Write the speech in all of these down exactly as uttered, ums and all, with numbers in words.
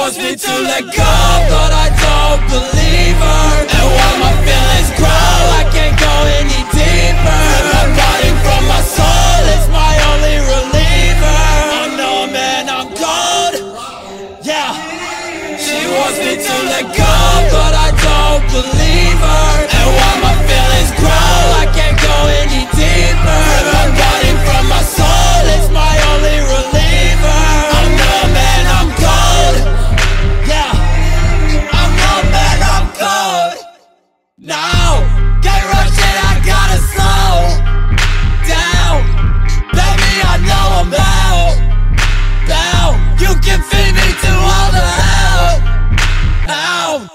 wants me to let go, but I don't believe her. And while my feelings grow, I can't go any deeper. I'm fighting from my soul, it's my only reliever. I'm numb and I'm cold, yeah. She wants me to let go, but I don't believe her. And while my feelings grow, I can't go any deeper. I'm fighting from my soul, it's my only reliever. I'm numb and I'm cold, yeah. I'm numb and I'm cold. Now, can't rush it, I gotta slow down. Baby, I know I'm out, bound. You can feed me to all the hell, out.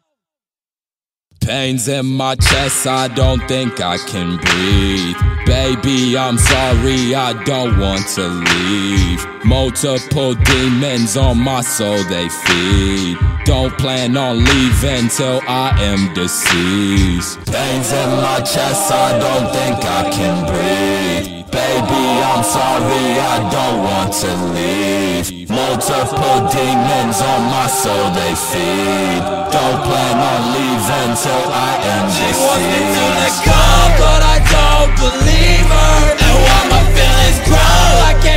Pains in my chest, I don't think I can breathe. Baby, I'm sorry, I don't want to leave. Multiple demons on my soul, they feed. Don't plan on leaving till I am deceased. Pains in my chest, I don't think I can breathe. Baby, I'm sorry, I don't want to leave. Multiple demons on my soul, they feed. Don't plan on leaving till I am deceased. She wants me to let go, but I don't believe her. And while my feelings grow, I can't